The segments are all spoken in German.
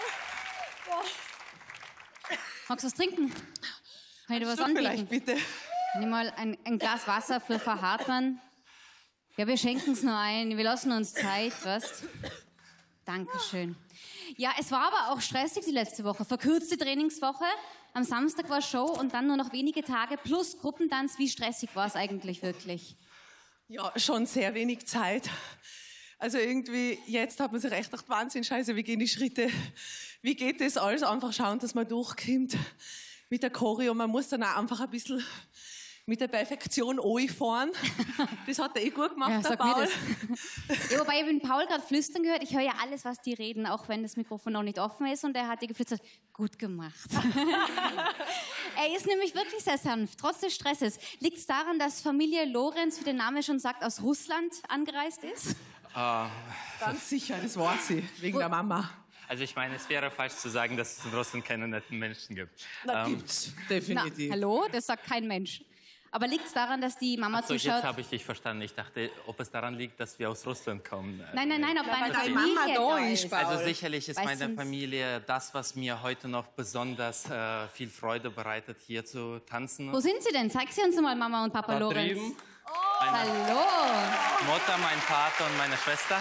Magst du was trinken? Kann ich dir was anbieten? Vielleicht, bitte. Nimm mal ein Glas Wasser für Frau Hartmann. Ja, wir schenken es nur ein. Wir lassen uns Zeit, was? Dankeschön. Ja, es war aber auch stressig die letzte Woche. Verkürzte Trainingswoche. Am Samstag war Show und dann nur noch wenige Tage plus Gruppentanz. Wie stressig war es eigentlich wirklich? Ja, schon sehr wenig Zeit. Also irgendwie, jetzt hat man sich echt gedacht, Wahnsinn, scheiße, wie gehen die Schritte? Wie geht das alles? Einfach schauen, dass man durchkommt mit der Choreo. Man muss dann auch einfach ein bisschen mit der Perfektion fahren. Das hat er eh gut gemacht, der Paul. Ja, wobei ich habe den Paul gerade flüstern gehört. Ich höre ja alles, was die reden, auch wenn das Mikrofon noch nicht offen ist. Und er hat dir geflüstert, gut gemacht. Er ist nämlich wirklich sehr sanft, trotz des Stresses. Liegt es daran, dass Familie Lorenz, wie der Name schon sagt, aus Russland angereist ist? Ganz sicher, das war sie, wegen der Mama. Also ich meine, es wäre falsch zu sagen, dass es in Russland keine netten Menschen gibt. Na, gibt's, definitiv. Na, hallo, das sagt kein Mensch. Aber liegt es daran, dass die Mama zuschaut? Jetzt habe ich dich verstanden. Ich dachte, ob es daran liegt, dass wir aus Russland kommen. Nein, ob deine Familie Mama da ist. Also sicherlich ist meine Familie das, was mir heute noch besonders viel Freude bereitet, hier zu tanzen. Wo sind sie denn? Zeig sie uns mal, Mama und Papa Da Lorenz. drüben. Hallo. Mutter, mein Vater und meine Schwester.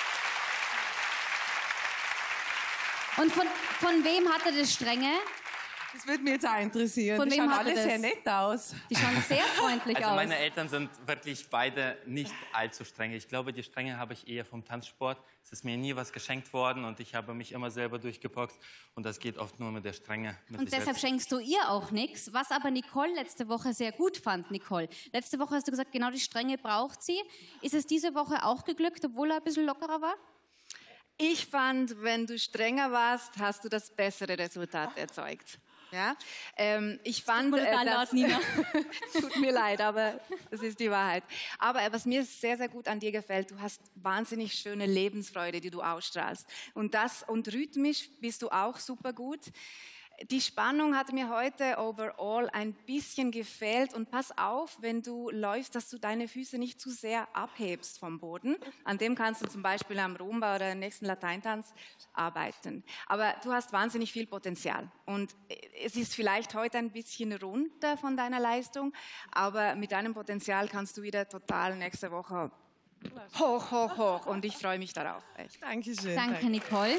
Und von wem hat er das Strenge? Das würde mich jetzt auch interessieren. Von die wem schauen hat er alle das? sehr nett aus. Die schauen sehr freundlich Also aus. meine Eltern sind wirklich beide nicht allzu streng. Ich glaube, die Strenge habe ich eher vom Tanzsport. Es ist mir nie was geschenkt worden und ich habe mich immer selber durchgeboxt. Und das geht oft nur mit der Strenge. Und deshalb schenkst du ihr auch nichts. Was aber Nicole letzte Woche sehr gut fand, Nicole. Letzte Woche hast du gesagt, genau die Strenge braucht sie. Ist es diese Woche auch geglückt, obwohl er ein bisschen lockerer war? Ich fand, wenn du strenger warst, hast du das bessere Resultat erzeugt. Ja? Ich fand, tut mir leid, aber das ist die Wahrheit. Aber was mir sehr, sehr gut an dir gefällt, du hast wahnsinnig schöne Lebensfreude, die du ausstrahlst. Und rhythmisch bist du auch super gut. Die Spannung hat mir heute overall ein bisschen gefehlt. Und pass auf, wenn du läufst, dass du deine Füße nicht zu sehr abhebst vom Boden. An dem kannst du zum Beispiel am Rumba oder im nächsten Lateintanz arbeiten. Aber du hast wahnsinnig viel Potenzial. Und es ist vielleicht heute ein bisschen runter von deiner Leistung, aber mit deinem Potenzial kannst du wieder total nächste Woche hoch. Und ich freue mich darauf. Echt. Dankeschön. Danke, Nicole.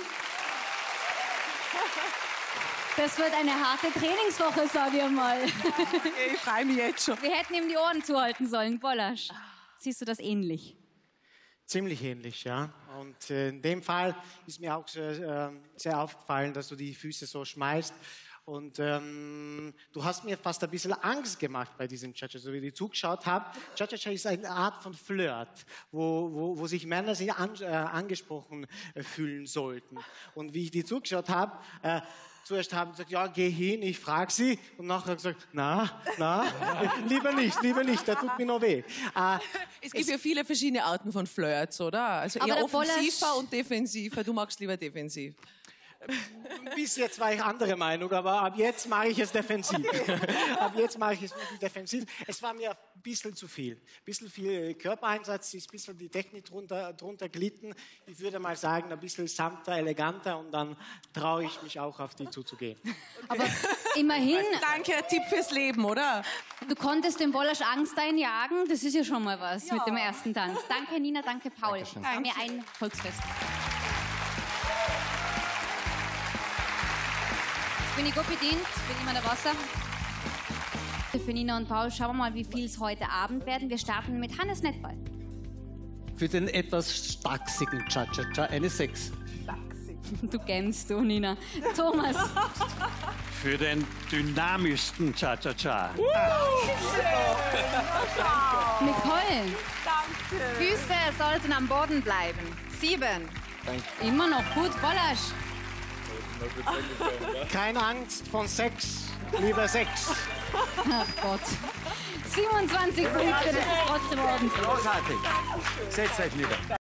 Das wird eine harte Trainingswoche, sag ich mal. Ich freue mich jetzt schon. Wir hätten ihm die Ohren zuhalten sollen. Bollasch, siehst du das ähnlich? Ziemlich ähnlich, ja. Und in dem Fall ist mir auch sehr aufgefallen, dass du die Füße so schmeißt. Und du hast mir fast ein bisschen Angst gemacht bei diesem Cha-Cha, so wie ich zugeschaut habe. Cha-Cha ist eine Art von Flirt, wo sich Männer sich angesprochen fühlen sollten. Und wie ich dir zugeschaut habe, zuerst haben sie gesagt, ja, geh hin, ich frage sie. Und nachher gesagt, na, lieber nicht, der tut mir noch weh. Es gibt ja viele verschiedene Arten von Flirts, oder? Also eher offensiver und defensiver. Du magst lieber defensiv. Bis jetzt war ich anderer Meinung, aber ab jetzt mache ich es defensiv. Ab jetzt mache ich es wirklich defensiv. Es war mir ein bisschen zu viel. Ein bisschen viel Körpereinsatz, ist ein bisschen die Technik drunter glitten. Ich würde mal sagen, ein bisschen sanfter, eleganter und dann traue ich mich auch auf die zuzugehen. Aber immerhin... Danke, Tipp fürs Leben, oder? Du konntest dem Bollasch Angst einjagen. Das ist ja schon mal was mit dem ersten Tanz. Danke, Nina, danke, Paul. Das war mir ein Volksfest. Bin ich gut bedient, bin immer der Wasser. Für Nina und Paul schauen wir mal, wie viel es heute Abend werden. Wir starten mit Hannes Nettball. Für den etwas stachsigen Cha-Cha-Cha eine 6. Du kennst du, Nina. Thomas. Für den dynamischsten Cha-Cha-Cha. Nicole. Danke. Füße sollten am Boden bleiben. 7. Immer noch gut, Bollasch. Keine Angst von 6, lieber 6. Ach Gott. 27 Punkte, das ist trotzdem ordentlich. Großartig. Setzt euch nieder.